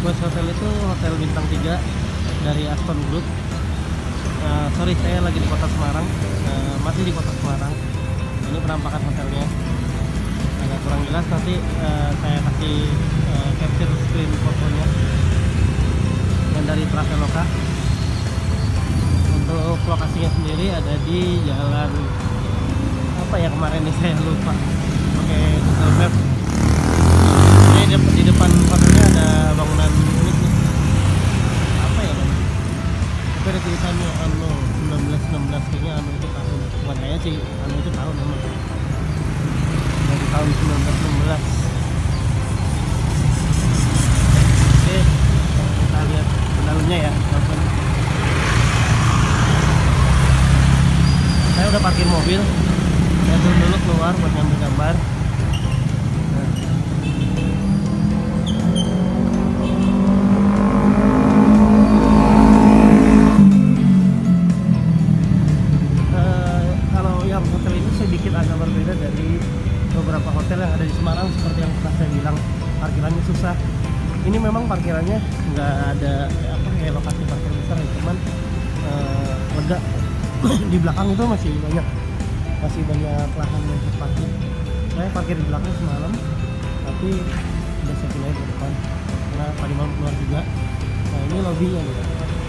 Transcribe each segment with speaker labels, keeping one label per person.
Speaker 1: Quest Hotel itu hotel bintang 3 dari Aston Group. Sorry, saya lagi di kota Semarang, masih di kota Semarang. Ini penampakan hotelnya agak kurang jelas, nanti saya kasih capture screen fotonya yang dari Traveloka. Untuk lokasinya sendiri ada di jalan apa ya, kemarin nih saya lupa pakai Google Maps. Ini di depan hotelnya ada bangunan unik nih, apa ya namanya, tapi ada tulisannya anu 1916, kayaknya anu itu tahun, bukan kayaknya sih, anu itu tahun memang dari tahun 1916. Oke, kita lihat ke dalamnya ya teman-teman. Saya udah parkir mobil, saya turun dulu keluar buat ngambil gambar. Kalau yang hotel ini sedikit agak berbeda dari beberapa hotel yang ada di Semarang. Seperti yang pernah saya bilang, parkirannya susah. Ini memang parkirannya nggak ada apa kayak lokasi parkir besar ya, cuman lega. Di belakang itu masih banyak lahan untuk parkir. Saya parkir di belakang semalam, tapi udah saya pindahin ke depan karena tadi malam keluar juga. Nah, ini lobbynya nih.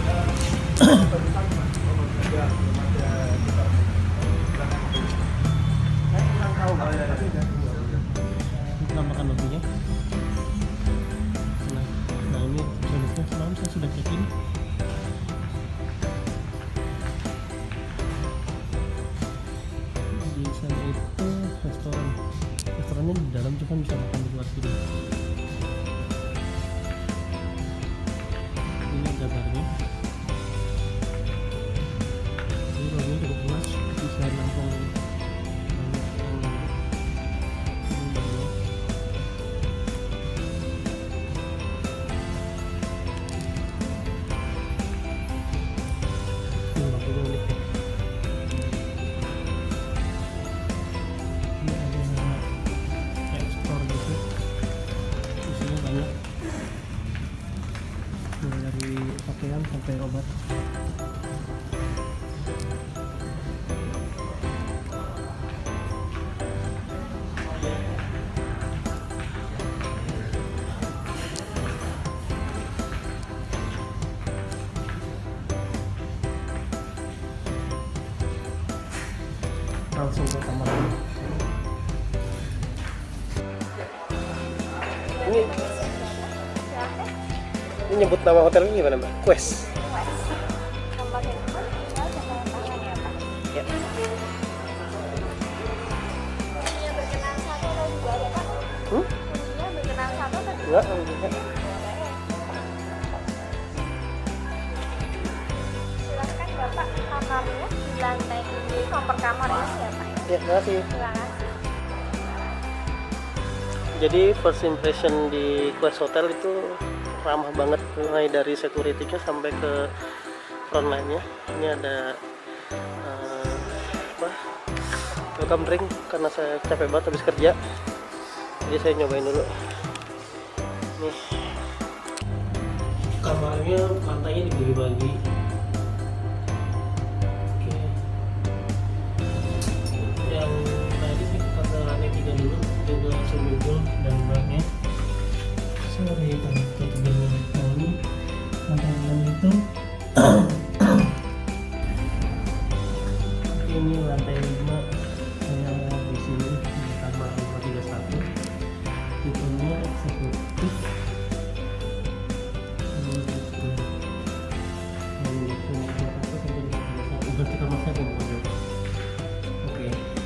Speaker 1: Saya kurang tahu penampakan lobbynya. Nah ini jenisnya semalam saya sudah check-in. Di sana itu restorannya di dalam, cuma bisa makan di luar sini. Ini gambarnya. Ini lobbynya cukup luas, bisa nampung dari pakaian sampai obat. Langsung ke kamar. Ini nyebut nama hotelnya gimana, Mbak? Quest.
Speaker 2: Nomor handphone tinggal jangan tangan ya, Pak.
Speaker 1: Ya.
Speaker 2: Kuncinya berkenan satu atau dua ya, Pak? Kuncinya berkenan satu atau dua?
Speaker 1: Enggak.
Speaker 2: Silakan Bapak, kamarnya di lantai ini, nomor kamar ini ya, Pak.
Speaker 1: Ya, terima kasih.
Speaker 2: Terima kasih.
Speaker 1: Jadi first impression di Quest Hotel itu ramah banget, mulai dari security-nya sampai ke frontline-nya. Ini ada welcome drink karena saya capek banget habis kerja, jadi saya nyobain dulu. Nih, kamarnya lantainya dibagi-bagi. Oke, yang tadi sih kita ke lantai 3 dulu, juga swimming pool dan barnya. Sorry, itu lantai 6 itu. Ini lantai 5, saya di sini di kamar 531. Tipenya eksekutif. Berarti kamar saya pun. Oke.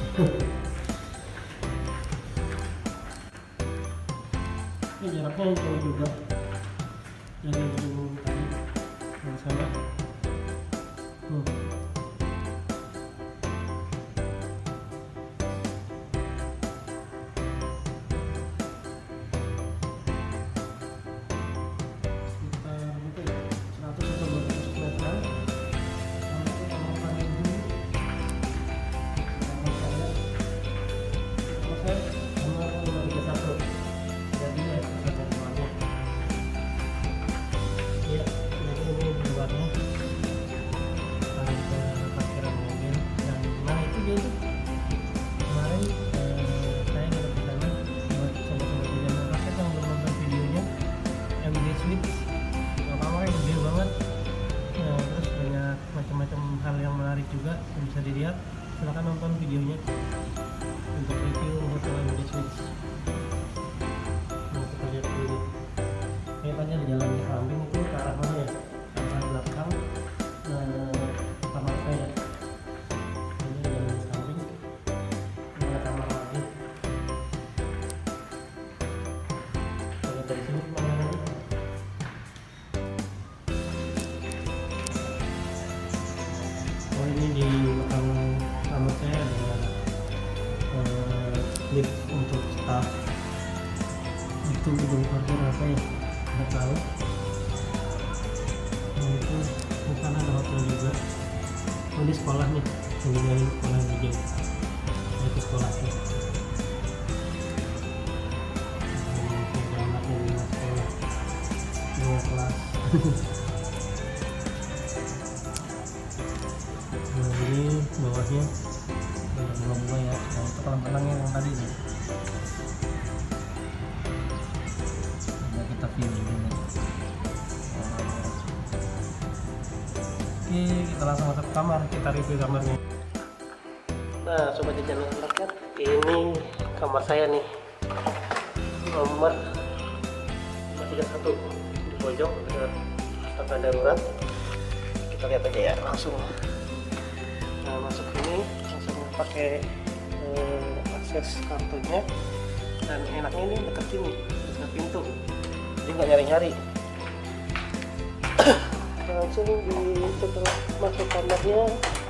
Speaker 1: Ini jaraknya jauh juga dari yang tadi yang sana. Sekitar berapa ya? 100 atau 200 meter. videonya untuk review hotel Emirates Beach. Nah, kita lihat dulu. Ini tadi ada jalan di samping itu ke arah mana ya? Ke arah belakang kamar saya. Ini jalan di samping. Ini ada kamar lagi. Kita lihat dari sini pemandangannya. Oh, ini di belakang kamar saya ada lift untuk staff. Itu gedung parkir apa ya? Nggak tahu. Nah, itu di sana ada hotel juga. Oh, ini sekolah nih, engineering sekolah juga. Nah, itu sekolahnya. Ada anak yang di sekolah, 2 kelas. Nah, ini bawahnya ada bunga-bunga ya. Nah, itu kolam-kolamnya yang tadi nih. Nah, kita view ini. Oke, kita langsung masuk ke kamar, kita review kamarnya. Nah, sobat jajan yang rakyat, ini kamar saya nih, nomor 531 di pojok dekat tangga darurat. Kita lihat aja ya langsung. Nah, masuk ini langsung pakai akses kartunya, dan enaknya ini dekat sini, dekat pintu, jadi nggak nyari-nyari. Langsung setelah masuk kamarnya,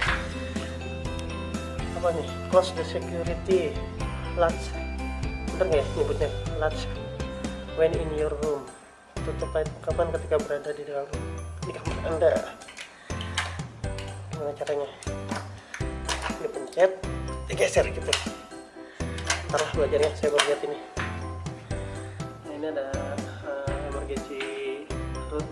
Speaker 1: apa nih, close the security latch, bener nggak ya nyebutnya, latch when in your room, tutup kapan ketika berada di dalam di kamar Anda. Gimana caranya? Dipencet, digeser gitu. Ntar lah belajarnya, saya baru lihat ini. Nah, ini ada emergency room.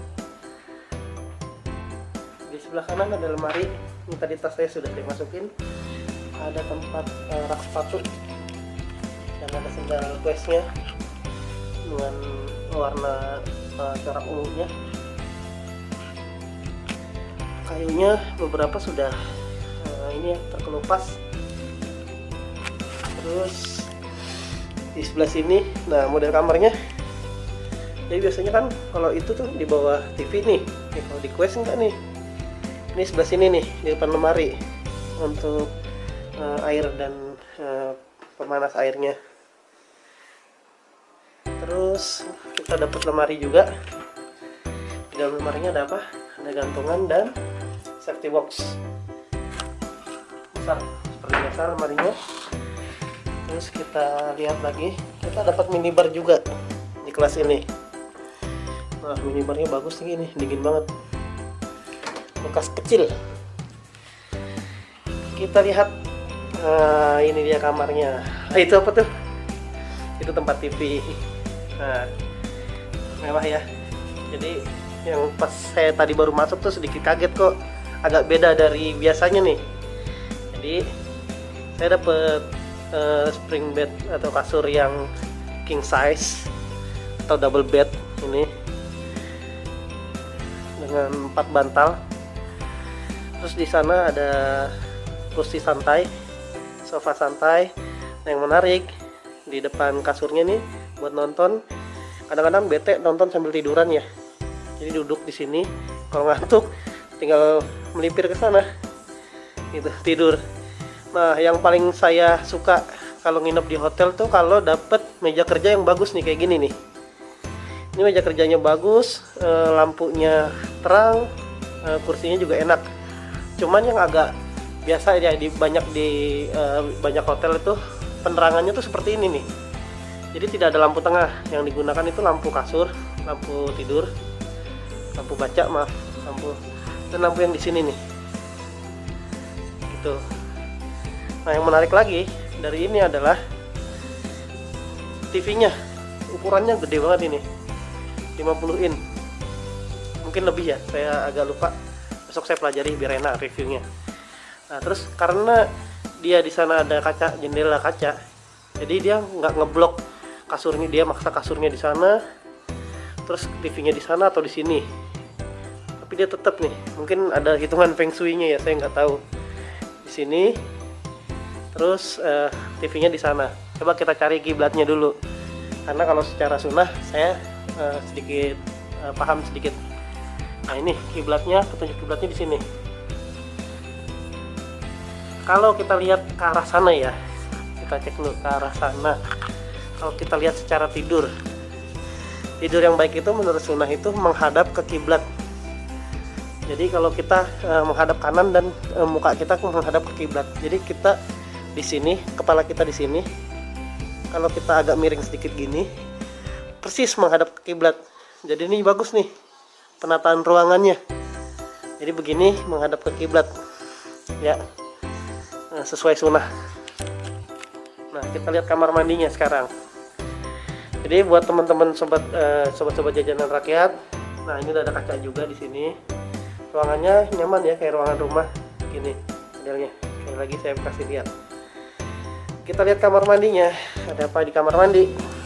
Speaker 1: Di sebelah kanan ada lemari. Ini tadi tas saya sudah dimasukin. Ada tempat rak sepatu, dan ada sendal questnya dengan warna corak ungunya. Kayunya beberapa sudah ini ya, terkelupas. Terus di sebelah sini, nah model kamarnya. Jadi biasanya kan kalau itu tuh di bawah TV nih. Kalau di Quest enggak nih. Ini sebelah sini nih, di depan lemari untuk air dan pemanas airnya. Terus kita dapat lemari juga. Di dalam lemarinya ada apa? Ada gantungan dan safety box besar, seperti biasa lemarinya. Terus kita lihat lagi, kita dapat minibar juga di kelas ini. Nah, minibarnya bagus nih, ini dingin banget, bekas kecil. Kita lihat, ini dia kamarnya. Itu apa tuh? Itu tempat TV. Nah, mewah ya. Jadi yang pas saya tadi baru masuk tuh sedikit kaget kok, agak beda dari biasanya nih. Jadi saya dapet spring bed atau kasur yang king size atau double bed ini dengan 4 bantal. Terus di sana ada kursi santai, sofa santai. Nah, yang menarik di depan kasurnya nih buat nonton. Kadang-kadang bete nonton sambil tiduran ya. Jadi duduk di sini, kalau ngantuk tinggal melipir ke sana, gitu, tidur. Nah, yang paling saya suka kalau nginep di hotel tuh kalau dapet meja kerja yang bagus nih, kayak gini nih. Ini meja kerjanya bagus, lampunya terang, kursinya juga enak. Cuman yang agak biasa ya di banyak hotel itu penerangannya tuh seperti ini nih. Jadi tidak ada lampu tengah, yang digunakan itu lampu kasur, lampu tidur, lampu baca, maaf, dan lampu yang di sini nih. Gitu. Nah, yang menarik lagi dari ini adalah TV-nya. Ukurannya gede banget ini. 50 in. Mungkin lebih ya, saya agak lupa. Besok saya pelajari biar enak reviewnya. Nah, terus karena dia di sana ada kaca, jendela kaca, jadi dia nggak ngeblok kasurnya, dia maksa kasurnya di sana, terus TV-nya di sana atau di sini. Tapi dia tetap nih, mungkin ada hitungan feng shui-nya ya, saya nggak tahu. Di sini terus TV-nya di sana. Coba kita cari kiblatnya dulu, karena kalau secara sunnah saya sedikit paham sedikit. Nah ini kiblatnya, petunjuk kiblatnya di sini. Kalau kita lihat ke arah sana ya, kita cek dulu ke arah sana. Kalau kita lihat secara tidur yang baik itu menurut sunnah itu menghadap ke kiblat. Jadi kalau kita menghadap kanan dan muka kita menghadap ke kiblat. Jadi kita di sini, kepala kita di sini. Kalau kita agak miring sedikit gini, persis menghadap ke kiblat. Jadi ini bagus nih penataan ruangannya. Jadi begini menghadap ke kiblat. Ya. Sesuai sunnah. Nah, kita lihat kamar mandinya sekarang. Jadi buat teman-teman sobat-sobat jajanan rakyat, nah ini udah ada kaca juga di sini. Ruangannya nyaman ya, kayak ruangan rumah gini modelnya. Sekali lagi saya kasih lihat. Kita lihat kamar mandinya. Ada apa di kamar mandi?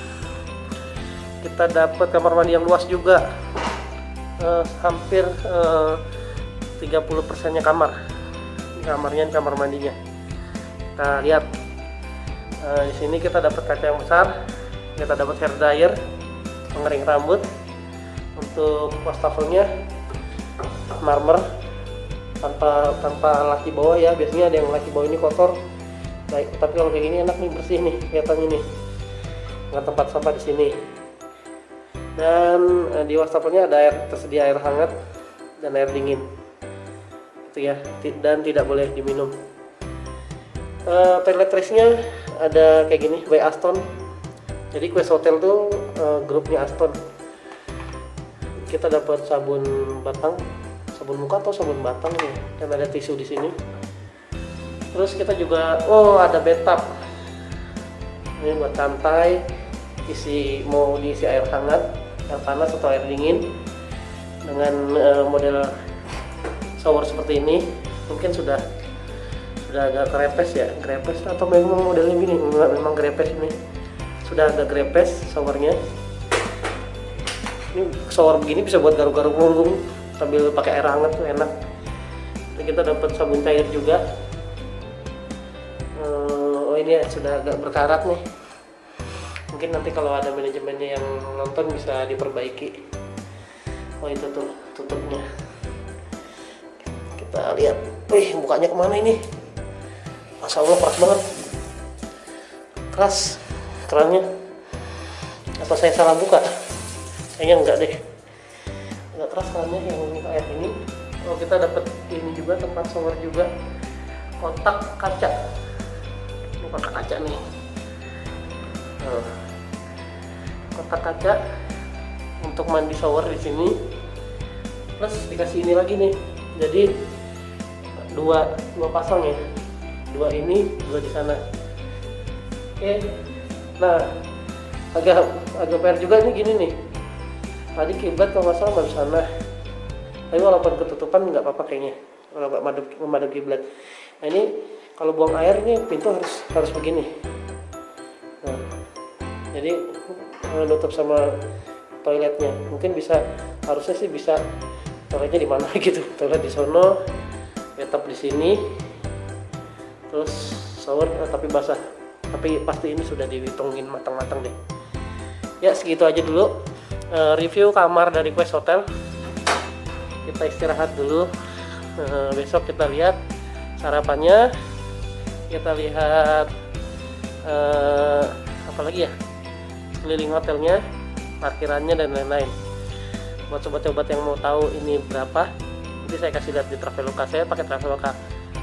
Speaker 1: Kita dapat kamar mandi yang luas juga. Hampir 30%-nya kamar. Kamarnya, kamar mandinya. Kita lihat di sini kita dapat kaca yang besar, kita dapat hair dryer pengering rambut, untuk wastafelnya marmer tanpa laki bawah ya. Biasanya ada yang laki bawah ini kotor, baik, tapi kalau kayak gini enak nih, bersih nih kelihatannya nih, dengan tempat sampah di sini. Dan di wastafelnya ada tersedia air hangat dan air dingin itu ya, dan tidak boleh diminum. Toiletries-nya ada kayak gini, by Aston. Jadi Quest Hotel tuh grupnya Aston. Kita dapat sabun batang, sabun muka atau sabun batang nih, dan ada tisu di sini. Terus kita juga ada bathtub. Ini buat santai, mau diisi air hangat, air panas atau air dingin dengan model shower seperti ini. Mungkin sudah agak grepes atau memang modelnya gini, memang grepes ini, sudah agak grepes showernya. Ini shower begini bisa buat garuk-garuk punggung sambil pakai air hangat tuh enak. Dan kita dapat sabun cair juga. Ini ya, sudah agak berkarat nih. Mungkin nanti kalau ada manajemennya yang nonton bisa diperbaiki. Itu tuh tutupnya. Kita lihat, mukanya kemana ini? Masya Allah, keras banget, keras kerannya. Atau saya salah buka? Kayaknya enggak deh, agak keras kerannya yang kayak ini. Kita dapat ini juga, tempat shower juga, kotak kaca. Ini kotak kaca nih, kotak kaca untuk mandi shower di sini. Plus dikasih ini lagi nih, jadi dua pasang ya, dua ini, dua di sana. Oke. Nah, agak PR juga nih gini nih. Tadi kiblat kalau nggak salah nggak sana. Tapi walaupun ketutupan nggak apa-apa kayaknya. Kalau madep kiblat. Nah ini kalau buang air ini pintu harus begini. Nah, jadi nutup sama toiletnya. Mungkin harusnya sih bisa toiletnya di mana gitu. Toilet di sono, bathtub di sini. Terus shower tapi basah, tapi pasti ini sudah dihitungin matang-matang deh. Ya segitu aja dulu review kamar dari Quest Hotel. Kita istirahat dulu, besok kita lihat sarapannya, kita lihat apa lagi ya, keliling hotelnya, parkirannya dan lain-lain. Buat sobat-sobat yang mau tahu ini berapa, nanti saya kasih lihat di Traveloka. Saya pakai Traveloka.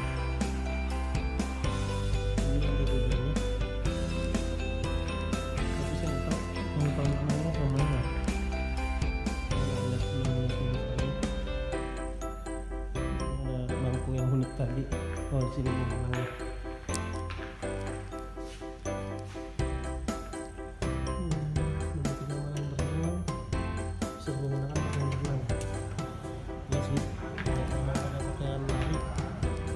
Speaker 1: Tadi, di sini namanya. Bisa menggunakan pakaian renang. Ya sih, ada pakaian lari.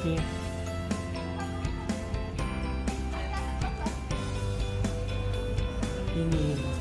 Speaker 1: Oke. Ini